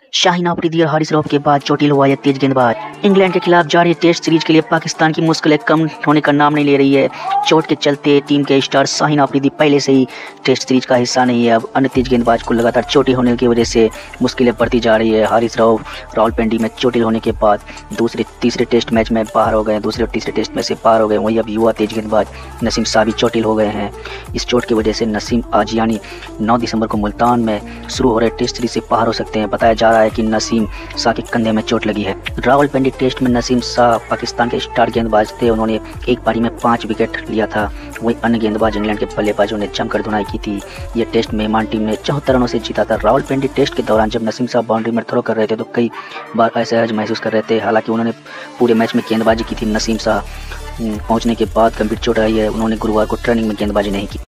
शाहीन अफरीदी और हारिस रऊफ के बाद चोटिल हुआ यह तेज गेंदबाज। इंग्लैंड के खिलाफ जारी टेस्ट सीरीज के लिए पाकिस्तान की मुश्किलें कम होने का नाम नहीं ले रही है। चोट के चलते टीम के स्टार शाहीन अफरीदी पहले से ही टेस्ट सीरीज का हिस्सा नहीं है। अब अन्य तेज गेंदबाज को लगातार चोटिल होने की वजह से मुश्किलें बढ़ती जा रही है। हारिस रऊफ रावलपिंडी में चोटिल होने के बाद तीसरे टेस्ट मैच में बाहर हो गए, दूसरे और तीसरे टेस्ट में से बाहर हो गए। वहीं अब युवा तेज गेंदबाज नसीम शाह भी चोटिल हो गए हैं। इस चोट की वजह से नसीम आज यानी 9 दिसंबर को मुल्तान में शुरू हो रहे टेस्ट सीरीज से बाहर हो सकते हैं। बताया जा रहा है कि नसीम शाह के कंधे में चोट लगी है। रावलपिंडी टेस्ट में नसीम शाह पाकिस्तान के स्टार गेंदबाज थे। उन्होंने एक पारी में 5 विकेट लिया था। वहीं अन्य गेंदबाज इंग्लैंड के बल्लेबाजों ने जमकर धुनाई की थी। यह टेस्ट मेहमान टीम ने 74 रनों से जीता था। रावलपिंडी टेस्ट के दौरान जब नसीम शाह बाउंड्री में थ्रो कर रहे थे तो कई बार असहज महसूस कर रहे थे। हालांकि उन्होंने पूरे मैच में गेंदबाजी की थी। नसीम शाह पहुंचने के बाद गंभीर चोट आई है। उन्होंने गुरुवार को ट्रेनिंग में गेंदबाजी नहीं की।